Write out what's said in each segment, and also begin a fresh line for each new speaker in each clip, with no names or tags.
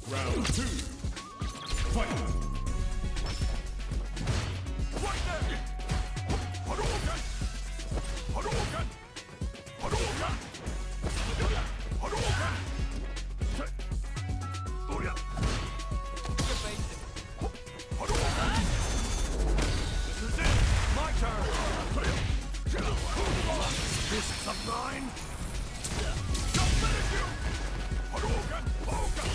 Round two. Fight! Right there! Hadouken! Hadouken! Hadouken! Hadouken! Hadouken! This is it! My turn! Fists of mine! Don't finish you! Hadouken! Hadouken!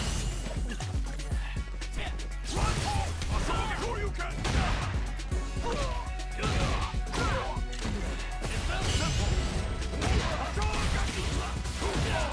Run home! Hadouken! Who you can! It's that simple! Hadouken! Hadouken!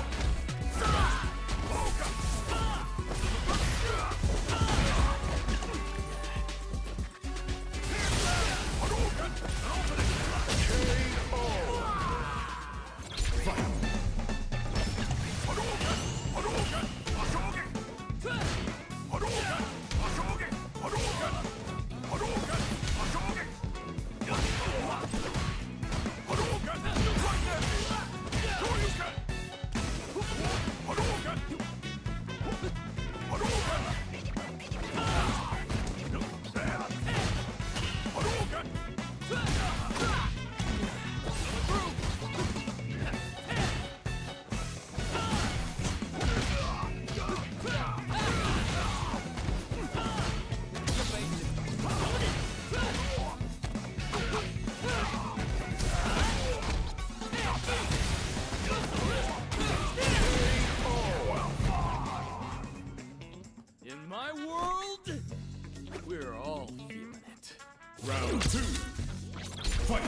In my world, we're all feeling it.
Round two. Fight!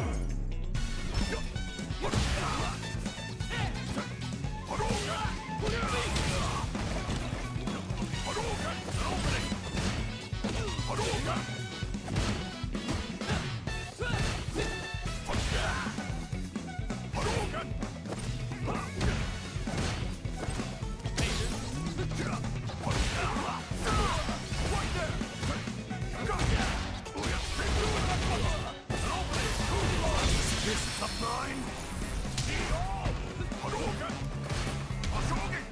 Fists of mine! Hadouken! Hadouken!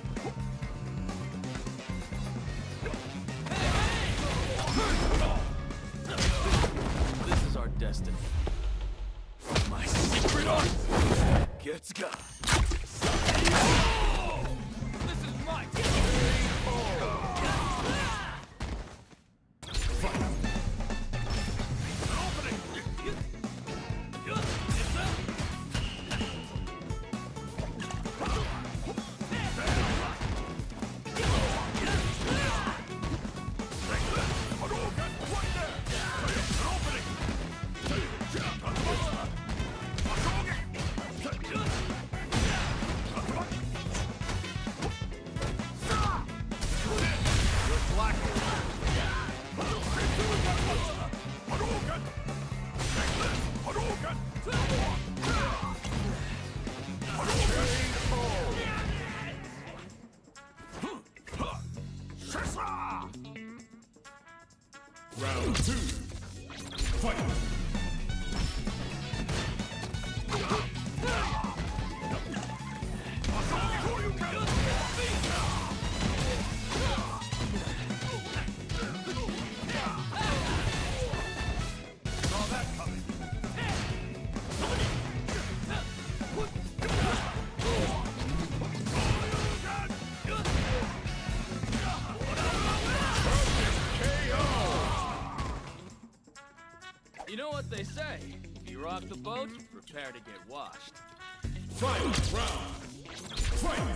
This is our destiny. My secret art gets gone. This is my
Round two. Fight!
You know what they say? If you rock the boat, prepare to get washed.
Final round! Fight!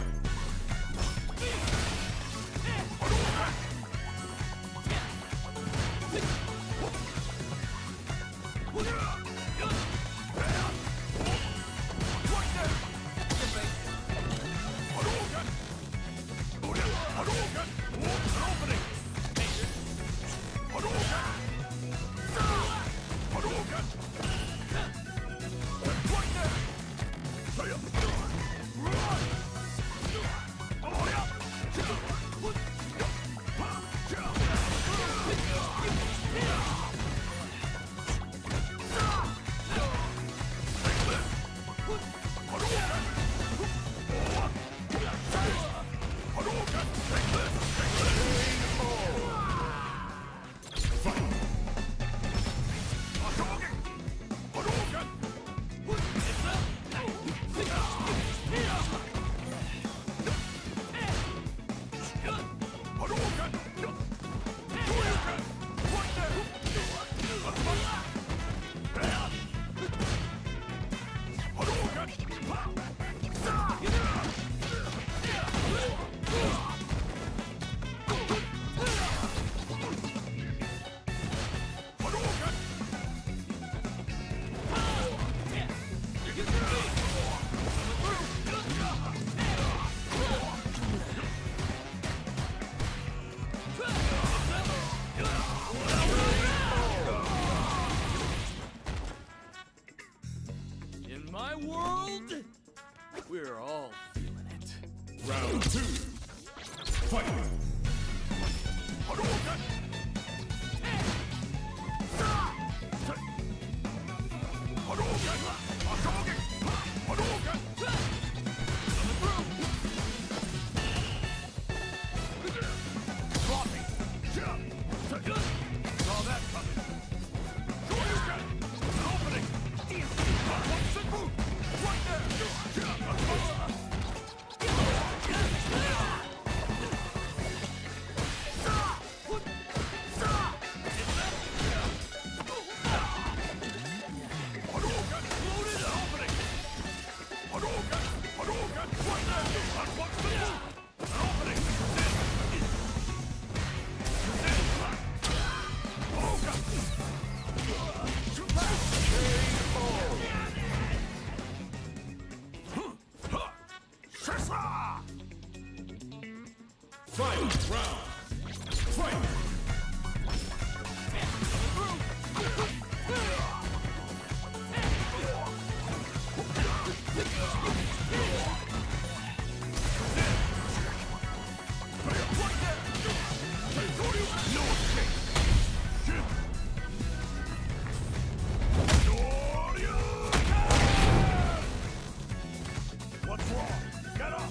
Take this! Fight! What's wrong? Get up!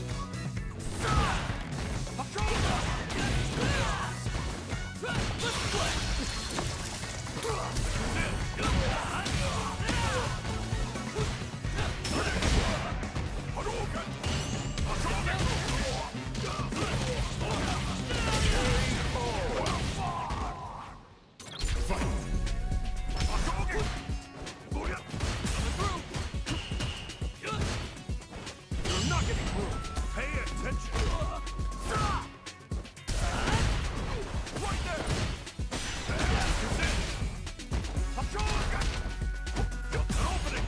You're not getting through. Pay attention. Right there. That's it. An opening.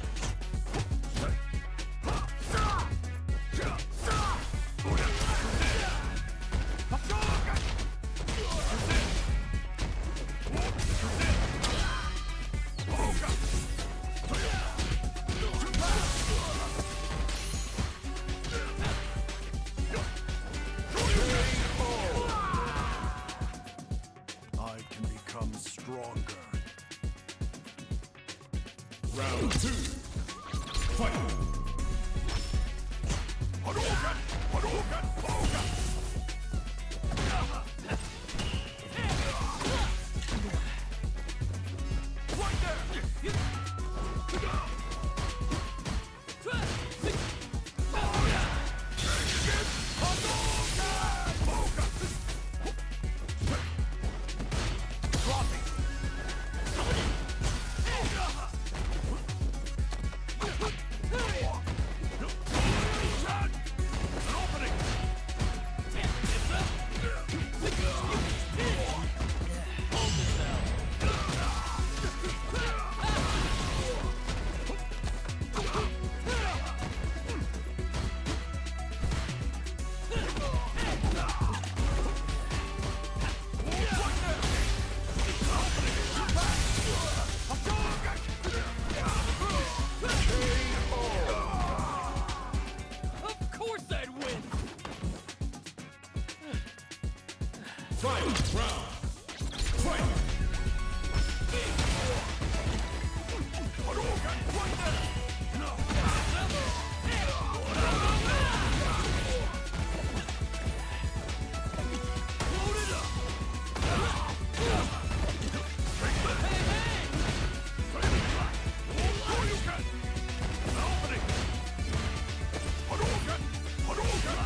I can become stronger. Round 2. Fight! Hadouken! Hadouken! Hadouken! Right there!
Of course I'd win!
Final round. Fight! Hadouken! Right there! Load it up! Hadouken! An opening! Hadouken! Hadouken!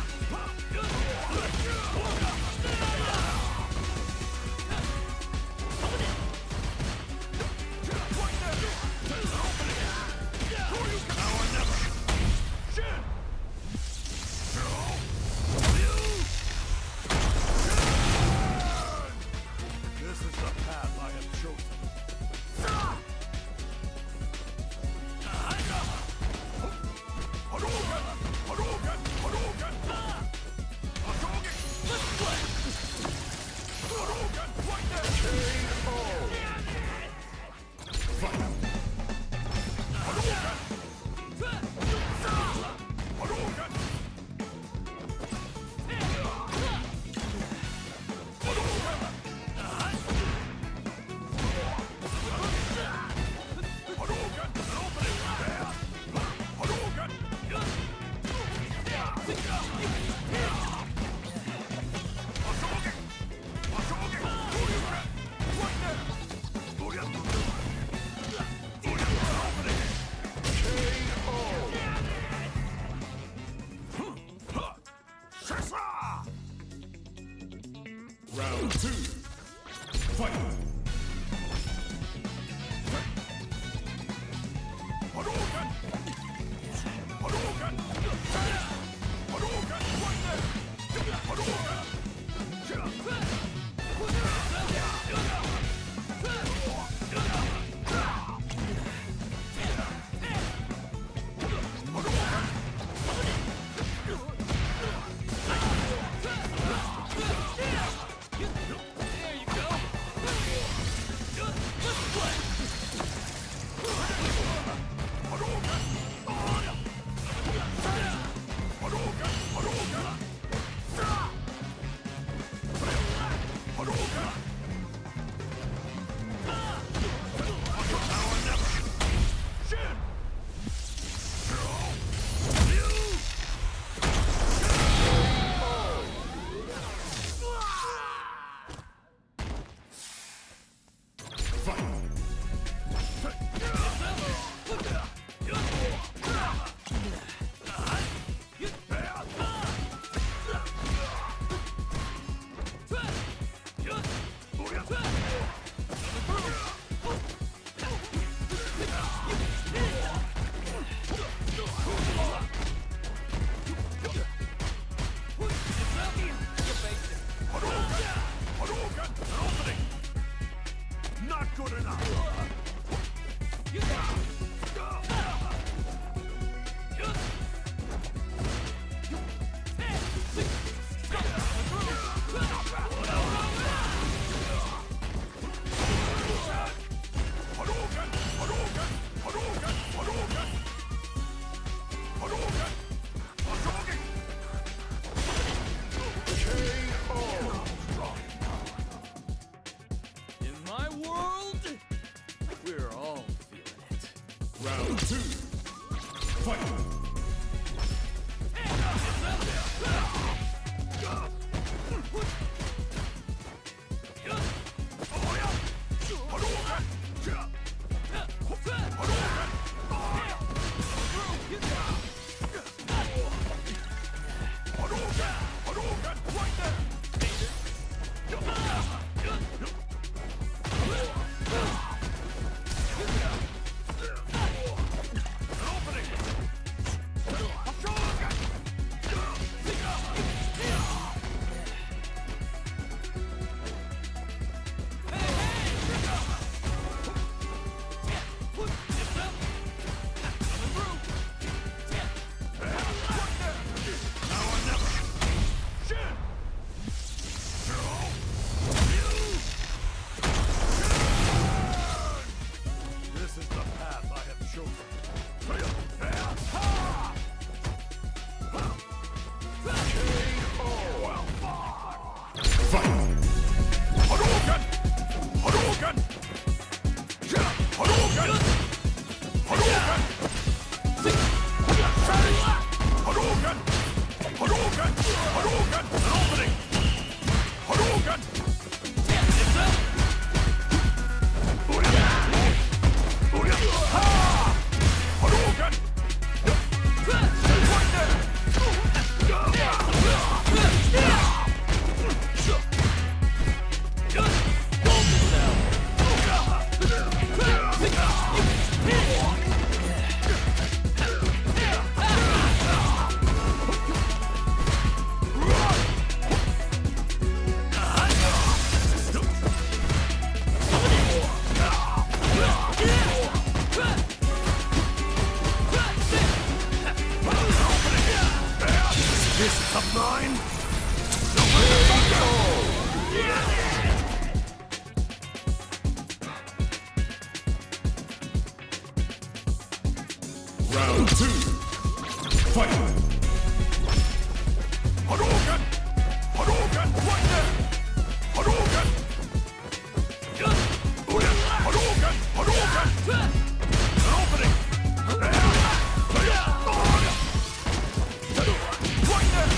This is the path I have chosen. Hadouken! Hadouken! Hadouken! Hadouken! Hadouken! Right there! Fight! Hadouken! Hadouken! Hadouken! An opening! Hadouken! Hadouken! Hadouken! Hadouken! Right there! Hadouken! An opening! KO! Shisa! Round 2. Fight! Hadouken! Hadouken! Hadouken! Right there! Hadouken! Hadouken! Round 2. Fight! Round 2. Fight! Hadouken! Hadouken! Right there! Hadouken! Hadouken! Hadouken! An opening! Right there!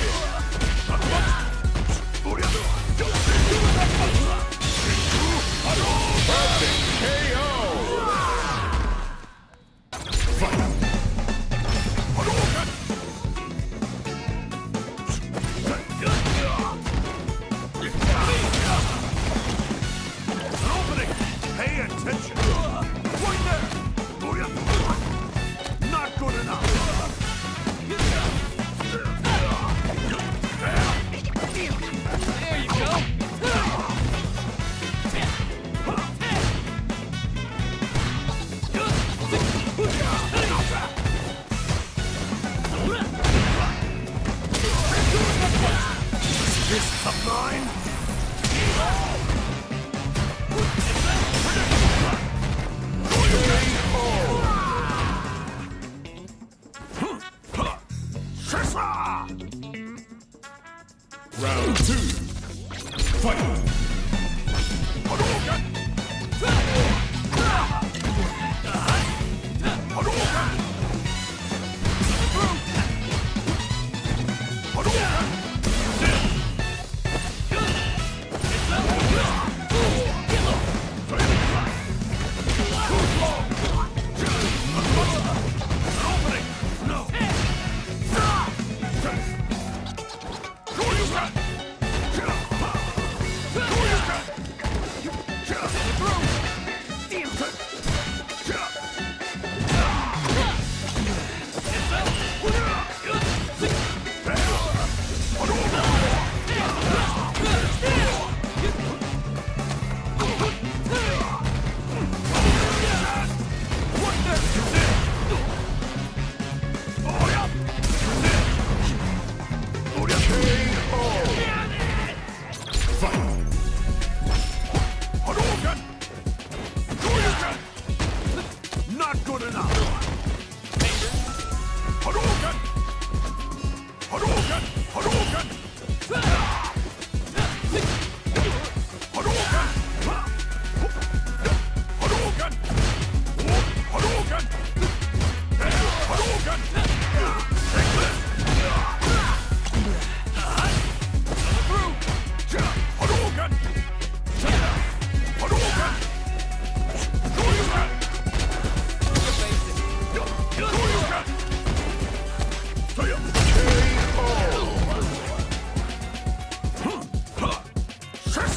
Perfect KO! Fight! Hadouken!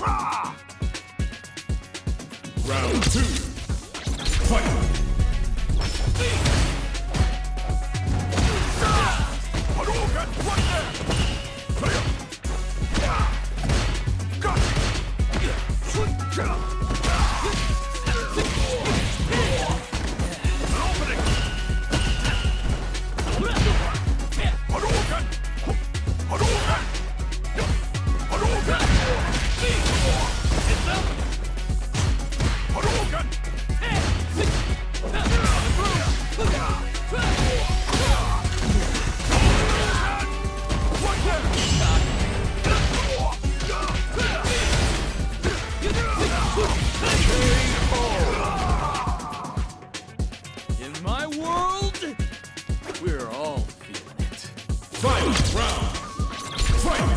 Round 2. Fight! Hadouken! Right there! Fire! Got it! An opening! Hadouken! Hadouken! Hadouken!
It's up!
Hadouken!
In my world, we're all feeling it.
Final round! Fight!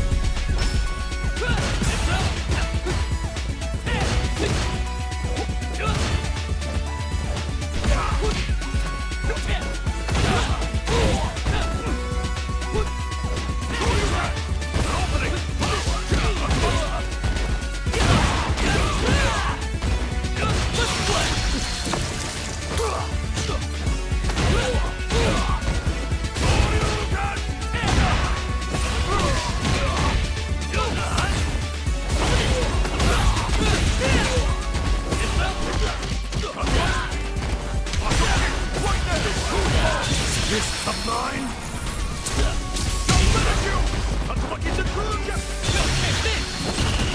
This sublime! Don't let you! Unlucky to prove you!